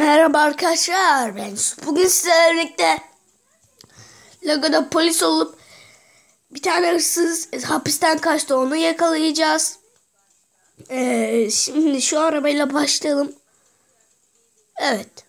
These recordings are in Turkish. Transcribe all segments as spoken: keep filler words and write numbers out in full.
Merhaba arkadaşlar, ben Yusuf. Bugün sizlerle birlikte Lego'da polis olup bir tane hırsız hapisten kaçtı, onu yakalayacağız. Ee, şimdi şu arabayla başlayalım. Evet.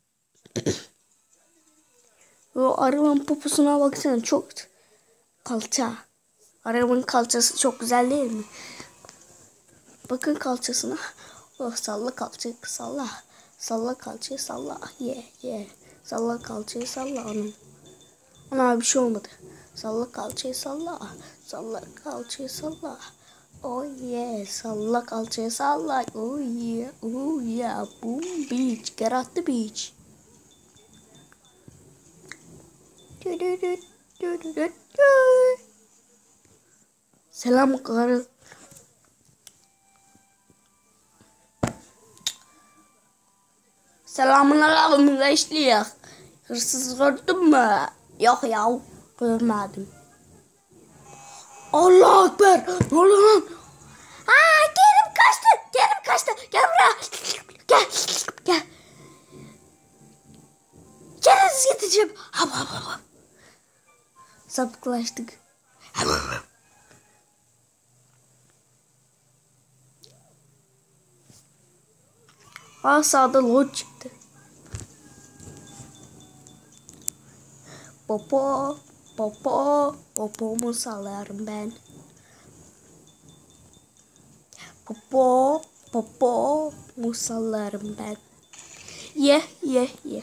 O arabanın poposuna baksana, çok kalça. Arabanın kalçası çok güzel değil mi? Bakın kalçasına. Oh, salla kalçayı, salla. Salla kalçayı, salla. Ye yeah, ye. Yeah. Salla kalçayı, salla onun. Ana bir şey olmadı. Salla kalçayı, salla. Salla kalçayı, salla. Oh yeah. Salla kalçayı, salla. Oh yeah. Oh yeah. Boom beach. Get out the beach. Selam karı. Selamun aleyküm gençlik. Hırsız gördün mü? Yok ya, görmedim. Allah ekber. Ne oluyor lan? Aa, Kerim kaçtı. Kerim kaçtı. Gel buraya. Gel. Gel. Keremsiz getireceğim. Hap hap hap. Sapıklaştık. Hap hap. Aa, sağda load çıktı. Popo, popo, popomu sallarım ben. Popo, popo, musallarım ben. Ye, ye, ye.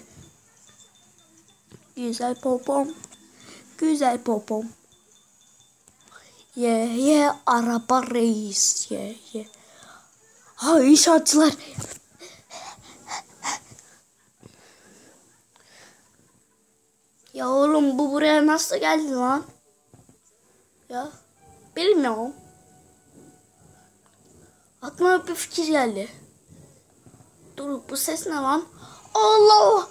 Güzel popom, güzel popom. Ye, ye, araba reis, ye, ye. Ha, inşaatçılar. Ya oğlum, bu buraya nasıl geldi lan? Ya bilmiyorum. Aklıma bir fikir geldi. Dur, bu ses ne lan? Allah!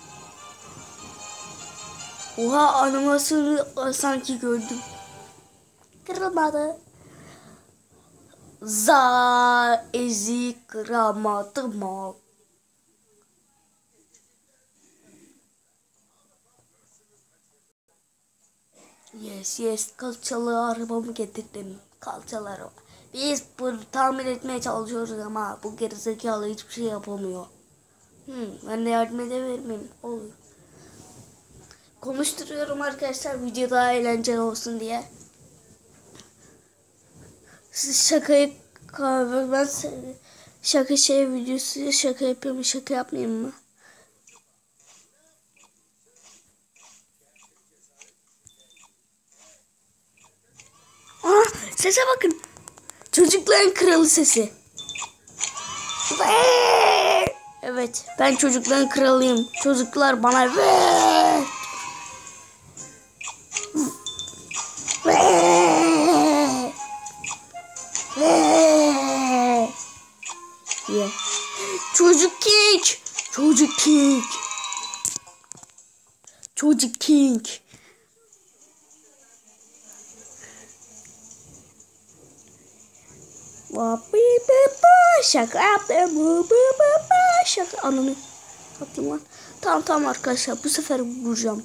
Oha, animasyonu sanki gördüm. Kırılmadı. Za ezi kıramadım mı? Yes yes, kalçalı arabamı getirdim. Kalçalı araba. Biz bunu tamir etmeye çalışıyoruz ama bu gerizekalı hiçbir şey yapamıyor. Hmm, ben de yardım edebilir miyim? Olur. Konuşturuyorum arkadaşlar, video daha eğlenceli olsun diye. Siz şakayı ben şaka şey videosu şaka yapıyorum, şaka yapmayayım mı? Aa, sese bakın. Çocukların kralı sesi. Evet, ben çocukların kralıyım. Çocuklar bana ver. Yeah. Çocuk king. Çocuk king. Çocuk king. Şaka yaptım. Şaka ananı yaptım lan. Tamam tamam arkadaşlar, bu sefer vuracağım.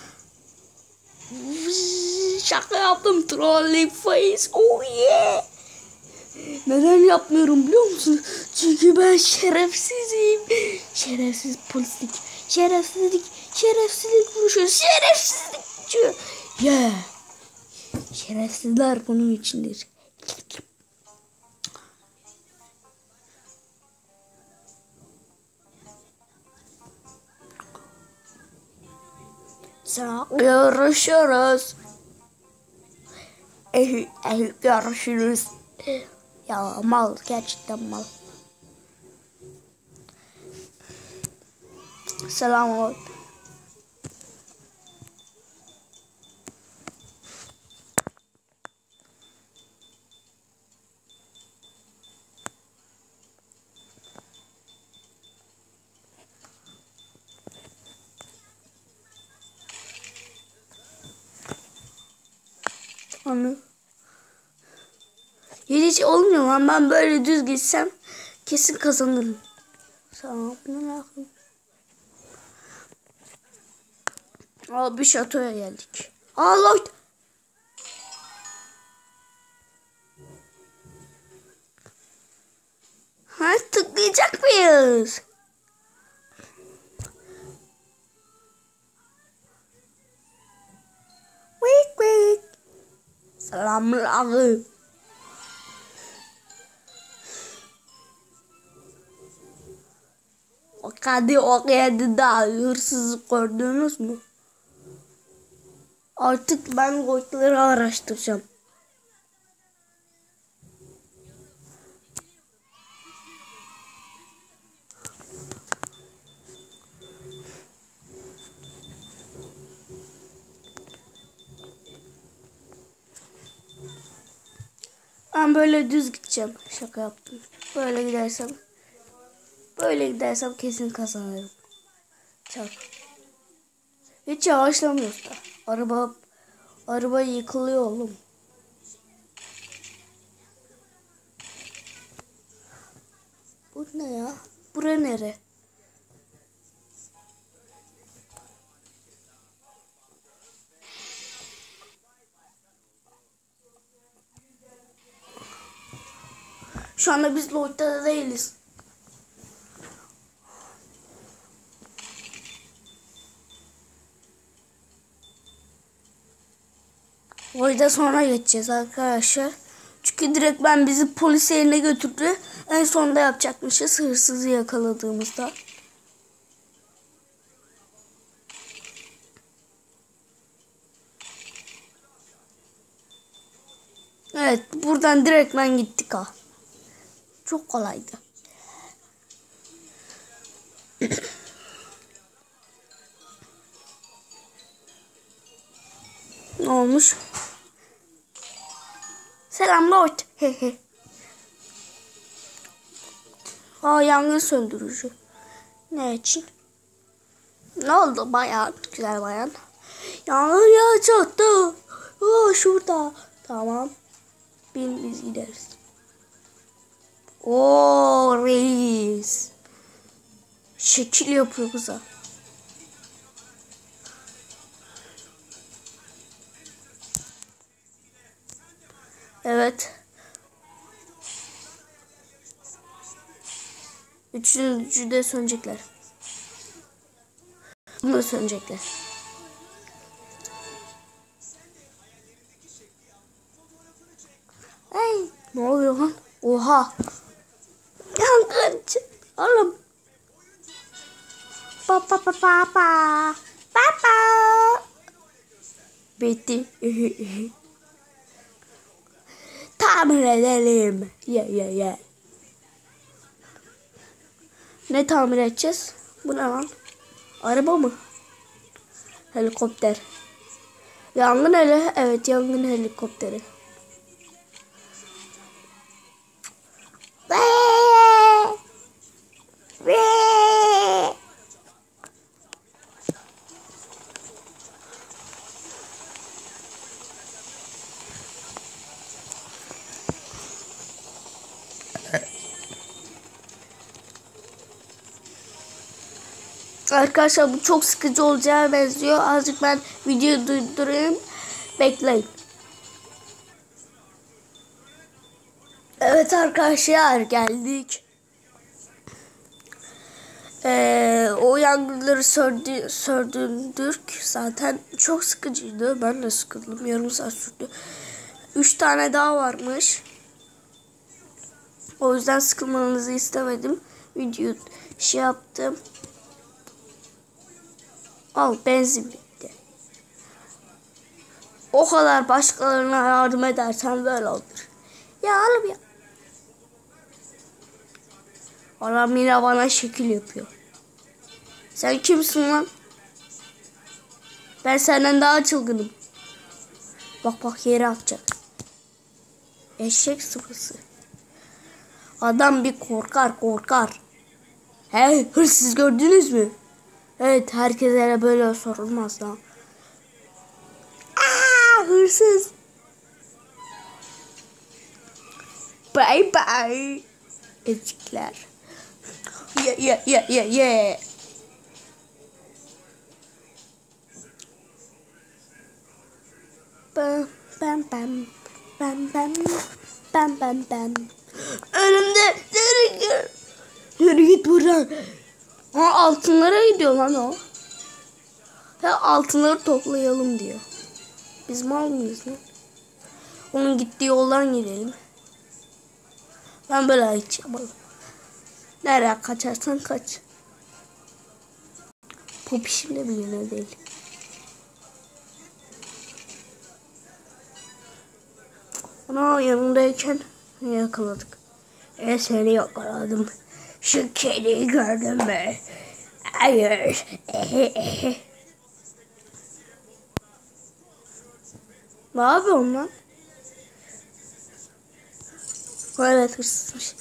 Şaka yaptım. Trolling face. Oh yeah. Neden yapmıyorum biliyor musun? Çünkü ben şerefsizim. Şerefsiz polislik. Şerefsizlik. Şerefsizlik vuruşu. Şerefsizlik. Yeah. Şerefsizler bunun içindir. Sonra görüşürüz. Eh, eh, görüşürüz. Ya mal, gerçekten mal. Selam ol. Anı. Hiç olmuyor lan, ben böyle düz gitsem kesin kazanırım. Tamam, ne yapayım? Aa, bir şatoya geldik. Aa Lloyd. Ha, tıklayacak mıyız? Wait wait. Selamlar. O hadi o geldi daha hırsızlık gördünüz mü? Artık ben Lloyd'ları araştıracağım. Ben böyle düz gideceğim. Şaka yaptım. Böyle gidersem böyle gidersem kesin kazanırım. Çak. Hiç yavaşlamıyoruz da. Araba araba yıkılıyor oğlum. Bu ne ya? Bura nere? Şu anda biz Lloyd'da da değiliz. Lloyd'a sonra geçeceğiz arkadaşlar. Çünkü direkt ben bizi polis yerine götürdü. En sonunda yapacakmışız hırsızı yakaladığımızda. Evet, buradan direkt ben gittik ha. Çok kolaydı. Ne olmuş? Selam Lloyd. Aa, yangın söndürücü. Ne için? Ne oldu bayan? Güzel bayan. Yangın yağacaktı. Aa, şurada. Tamam. Bin biz gideriz. Oo reis. Şekil yapıyor kıza. Evet. Üçüncü de sönecekler. Bunu da sönecekler. Ay, ne oluyor lan? Oha. Yangın çıktı. Oğlum. Pa pa pa pa pa. Pa pa. Bitti. Tamir edelim. Ye ye ye. Ne tamir edeceğiz? Bu ne lan? Araba mı? Helikopter. Yangın hele. Evet, yangın helikopteri. Arkadaşlar bu çok sıkıcı olacağı benziyor. Azıcık ben videoyu durdurayım. Bekleyin. Evet arkadaşlar, geldik. Ee, o yangınları söndü, söndürdük. Zaten çok sıkıcıydı. Ben de sıkıldım. Yarım saat sürdü. Üç tane daha varmış. O yüzden sıkılmanızı istemedim. Videoyu şey yaptım. Al, benzin bitti. O kadar başkalarına yardım edersen böyle olur. Ya oğlum ya. Adam yine bana şekil yapıyor. Sen kimsin lan? Ben senden daha çılgınım. Bak bak, yere atacak. Eşek sıfısı. Adam bir korkar korkar. He, hırsız gördünüz mü? Evet, herkese böyle sorulmaz lan. Aa, hırsız. Bye bye. Ezikler. Yeah yeah yeah yeah yeah. bam bam bam bam bam bam. Önümde yürü git. Yürü git buradan. Ha, altınlara gidiyor lan o. Ya altınları toplayalım diyor. Biz mal mıyız lan? Onun gittiği yoldan gidelim. Ben böyle hiç yapamam. Nereye kaçarsan kaç. Popişimde bile ne değil. Ana yanındayken yakaladık. E seni yakaladım. Şu kediyi gördün mü? Hayır. Ne yapıyorsun lan? Evet, hırsızmış.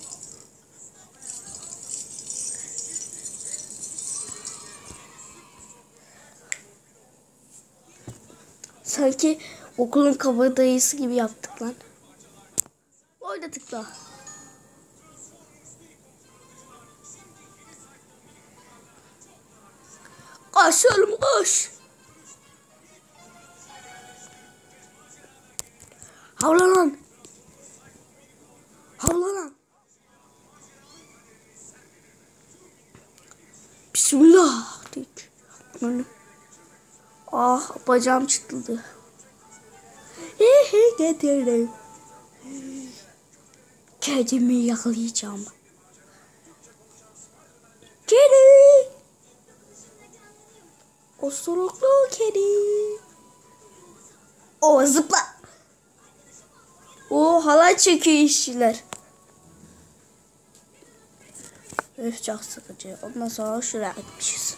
Sanki okulun kabadayısı gibi yaptık lan. Orada tıkla. Koş oğlum koş. Havla lan. Havla lan. Bismillah. Ah, bacağım çıtladı. Hehe, getirdim. Kedimi yakalayacağım. Kedi. Osuruklu kedi. O zıpla. O halay çekiyor işçiler. Öf, çok sıkıcı. Ondan sonra şuraya gitmişiz.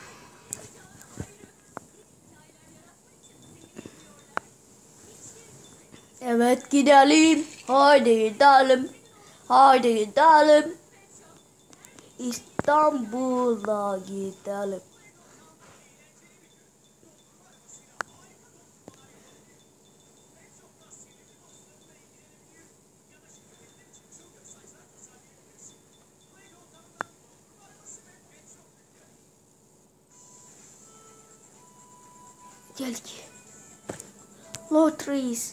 Evet, gidelim. Haydi gidelim. Haydi gidelim. İstanbul'a gidelim. Geldik. Lotteries.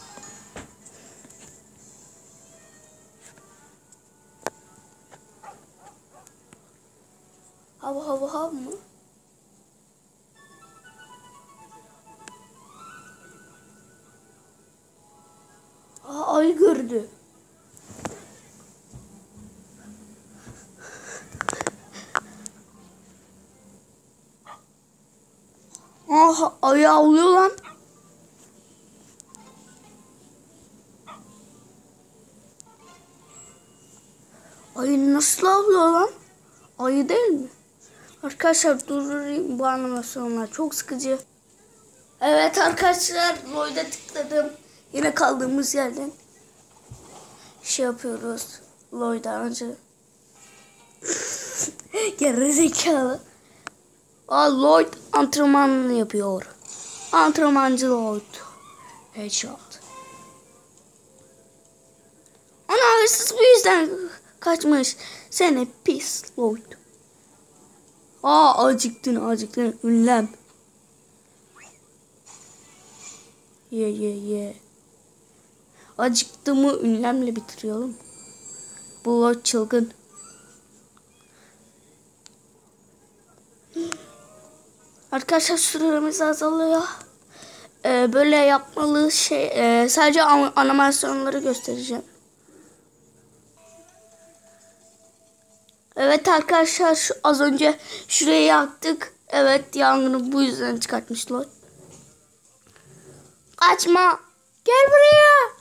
Hava hava hava mı? Aa, ay gördü. Aha, ayı avlıyor lan. Ayı nasıl avlıyor lan? Ayı değil mi? Arkadaşlar durdurayım bu animasyonlar. Çok sıkıcı. Evet arkadaşlar, Lloyd'a tıkladım. Yine kaldığımız yerden şey yapıyoruz. Lloyd'a önce. Gerizekalı. Aa, Lloyd antrenmanını yapıyor. Antrenmancı Lloyd. Headshot. Ana, hırsız bu yüzden kaçmış. Seni pis Lloyd. Aa, acıktın acıktın ünlem. Ye ye ye. Acıktığımı ünlemle bitiriyorum. Bu Lloyd çılgın. Arkadaşlar süremiz azalıyor. Ee, böyle yapmalı şey e, sadece animasyonları göstereceğim. Evet arkadaşlar, şu, az önce şurayı yaktık. Evet, yangını bu yüzden çıkartmışlar. Kaçma. Gel buraya.